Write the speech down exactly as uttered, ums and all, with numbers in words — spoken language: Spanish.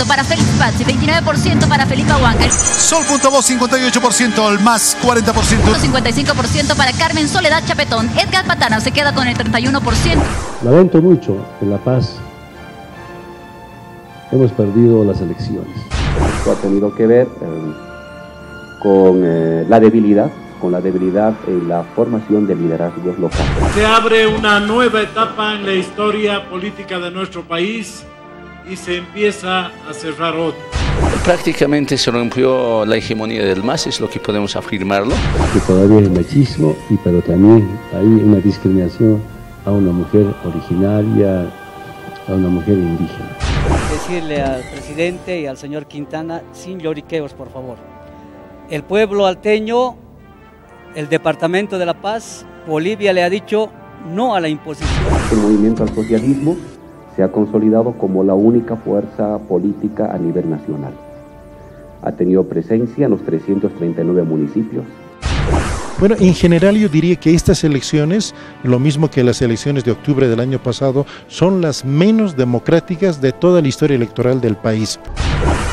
para Félix Pazzi, veintinueve por ciento para Felipe Huanca. Sol.voz cincuenta y ocho por ciento, el MAS cuarenta por ciento. cincuenta y cinco por ciento para Carmen Soledad Chapetón. Edgar Patana se queda con el treinta y uno por ciento. Lamento mucho que en La Paz hemos perdido las elecciones. Esto ha tenido que ver eh, con eh, la debilidad, con la debilidad en la formación de liderazgos locales. Se abre una nueva etapa en la historia política de nuestro país y se empieza a cerrar otra. Prácticamente se rompió la hegemonía del MAS, es lo que podemos afirmarlo. Que todavía hay machismo, y pero también hay una discriminación a una mujer originaria, a una mujer indígena. Decirle al presidente y al señor Quintana, sin lloriqueos, por favor. El pueblo alteño, el departamento de La Paz, Bolivia le ha dicho no a la imposición. El movimiento al socialismo se ha consolidado como la única fuerza política a nivel nacional. Ha tenido presencia en los trescientos treinta y nueve municipios. Bueno, en general yo diría que estas elecciones, lo mismo que las elecciones de octubre del año pasado, son las menos democráticas de toda la historia electoral del país.